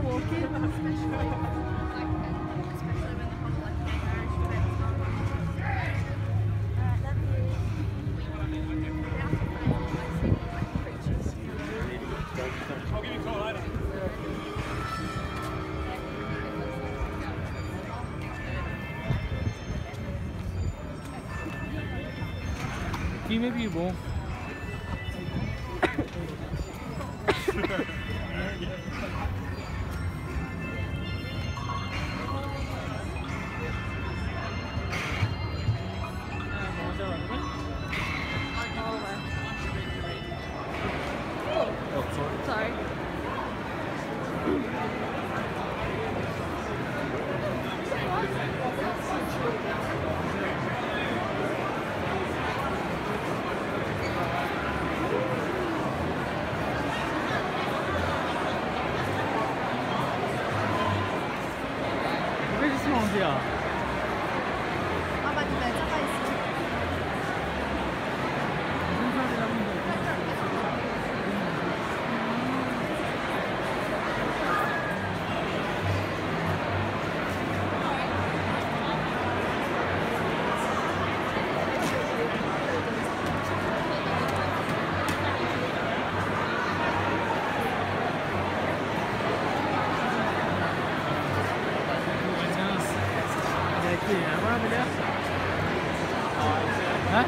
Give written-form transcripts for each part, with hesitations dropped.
walking. I'll give you a call later. Qui may be bon. Sorry. 왜 있으면 어디야? 아 맞네, 잠깐 있어. 무슨 사람이 하는데? Agora a mulher. Hã?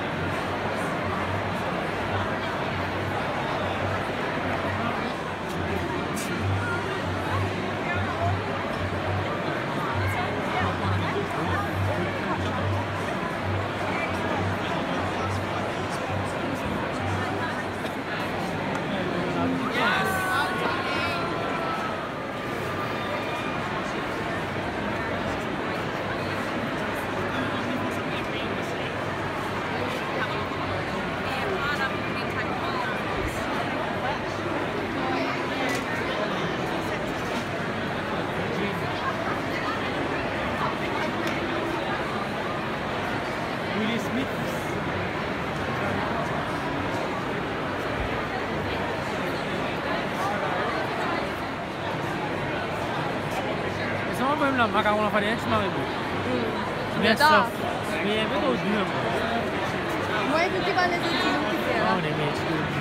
Will Smith. Ça va même là, macaron la farine, tu m'as vu. Mais ça, mais avec au dur. Moi, écoutez, pas les études. Ah, on est bien.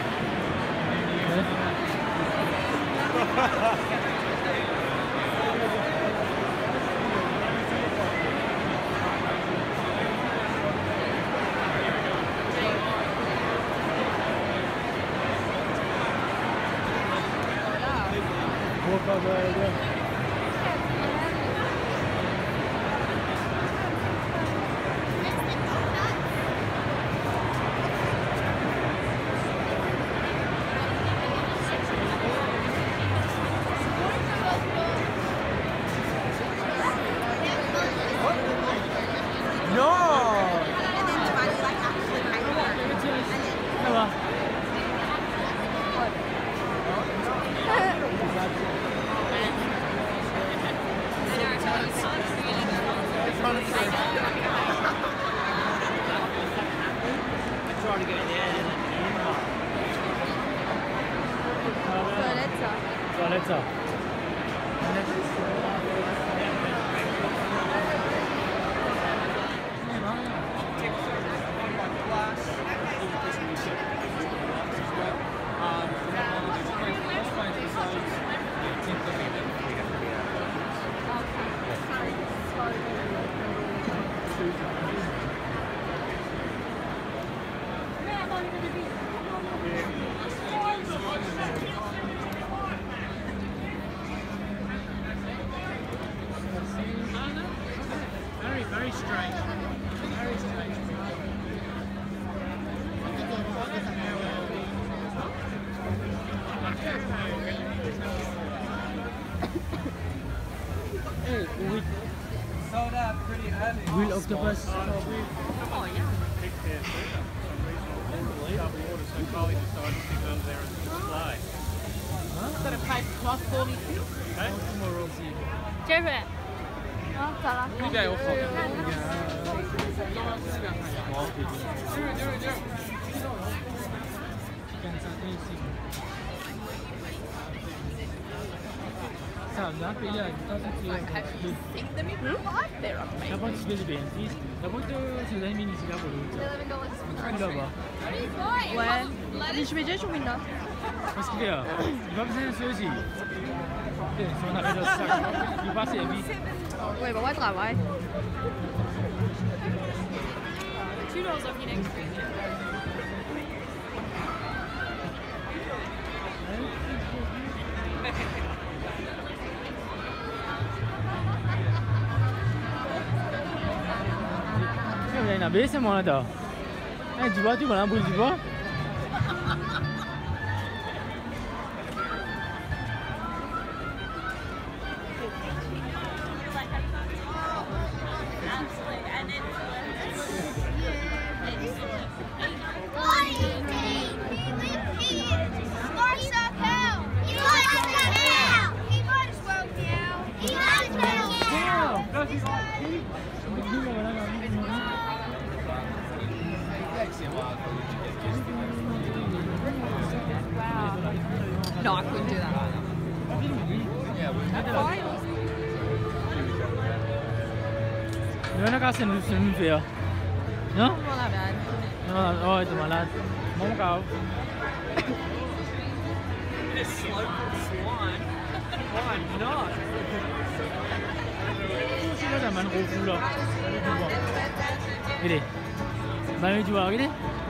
Toilette. Very strange. Very strange. Hey, Sold out pretty early. will octopus. Oh, yeah. Double order, so Carly decided to go there and display. Got a pipe cloth for me too. Okay? Tomorrow, see. Jerry. 어, 잘라. 우리가 없어. 3나 빼야 Think them in real life, they're amazing. Dapat 집에서 벤티. Dapat 세상에 미니 지가 보고 있죠. 이거 봐. Ouais. Mais je vais déjà jouer là. Parce que là, il va besoin de ceci. Si on avait le sac, il va servir. Ouais, bah ouais, travail. $2 off your next drink. Cái này biết xem món nào đó. Anh chú bác chú còn làm bún chú bác. No, I couldn't do that either. Gimana kah senyum ya? No? Not that bad. No, oh itu malah. Mau kau? This slope swine. Why not? Sudah zaman kopi loh. Gini, mana jual gini?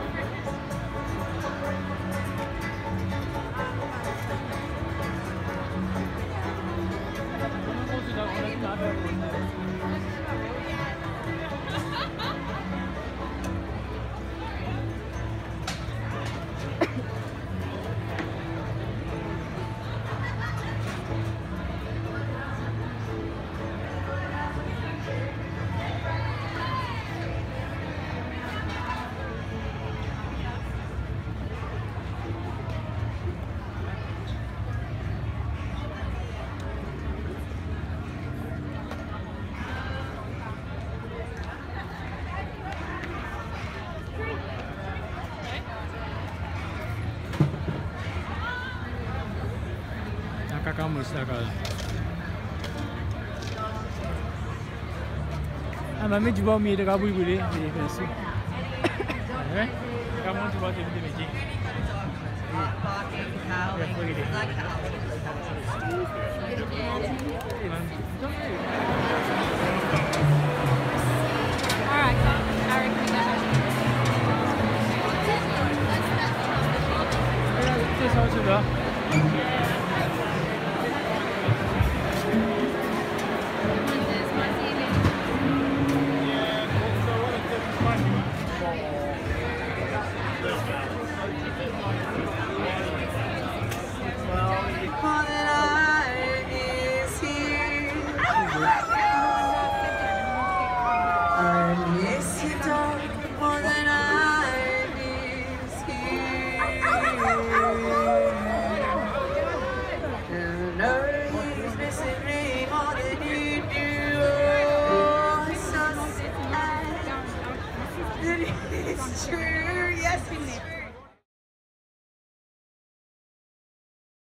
Kamu silakan. Mami jual mie dekat bui boleh, boleh masuk. Kamu jual tu boleh macam. Alright, Eric, we got it. This is also